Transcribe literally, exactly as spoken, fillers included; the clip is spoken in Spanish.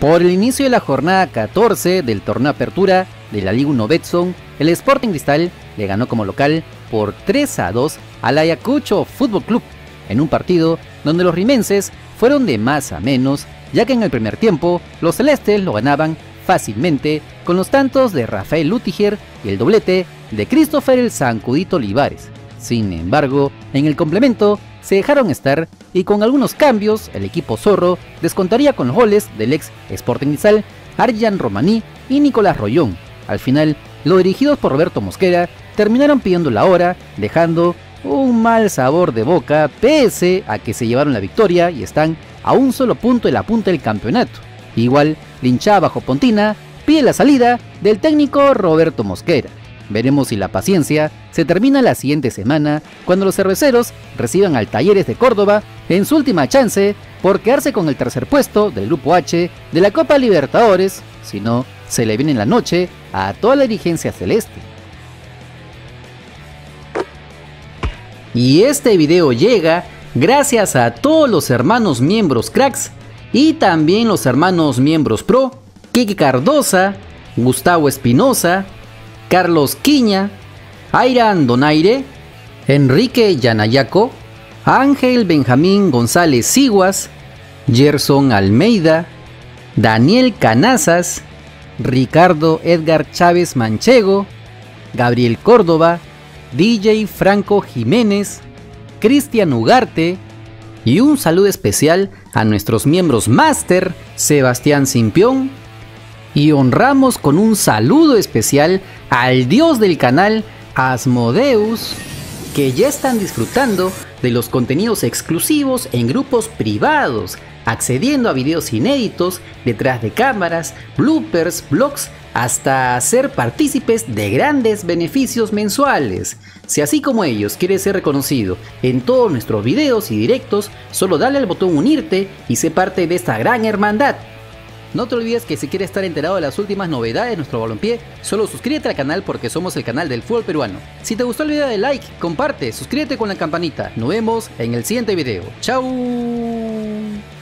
Por el inicio de la jornada catorce del torneo Apertura de la Liga uno Betson, el Sporting Cristal le ganó como local por tres a dos al Ayacucho Fútbol Club, en un partido donde los rimenses fueron de más a menos, ya que en el primer tiempo los celestes lo ganaban fácilmente con los tantos de Rafael Lutiger y el doblete de Christopher el Zancudito Olivares. Sin embargo, en el complemento se dejaron estar y con algunos cambios el equipo zorro descontaría con los goles del ex Sporting Cristal, Arjan Romaní y Nicolás Rollón. Al final, los dirigidos por Roberto Mosquera terminaron pidiendo la hora, dejando un mal sabor de boca pese a que se llevaron la victoria y están a un solo punto de la punta del campeonato. Igual, la hinchada bajo Pontina pide la salida del técnico Roberto Mosquera. Veremos si la paciencia se termina la siguiente semana cuando los cerveceros reciban al Talleres de Córdoba en su última chance por quedarse con el tercer puesto del Grupo H de la Copa Libertadores, si no, se le viene en la noche a toda la dirigencia celeste. Y este video llega gracias a todos los hermanos miembros cracks y también los hermanos miembros pro, Kike Cardosa, Gustavo Espinosa, Carlos Quiña, Airan Donaire, Enrique Yanayaco, Ángel Benjamín González Siguas, Gerson Almeida, Daniel Canazas, Ricardo Edgar Chávez Manchego, Gabriel Córdoba, D J Franco Jiménez, Cristian Ugarte y un saludo especial a nuestros miembros Máster, Sebastián Simpión, y honramos con un saludo especial al dios del canal, Asmodeus, que ya están disfrutando de los contenidos exclusivos en grupos privados, accediendo a videos inéditos, detrás de cámaras, bloopers, vlogs, hasta ser partícipes de grandes beneficios mensuales. Si así como ellos quieres ser reconocido en todos nuestros videos y directos, solo dale al botón unirte y sé parte de esta gran hermandad. No te olvides que si quieres estar enterado de las últimas novedades de nuestro balompié, solo suscríbete al canal porque somos el canal del fútbol peruano. Si te gustó el video, dale like, comparte, suscríbete con la campanita. Nos vemos en el siguiente video. ¡Chao!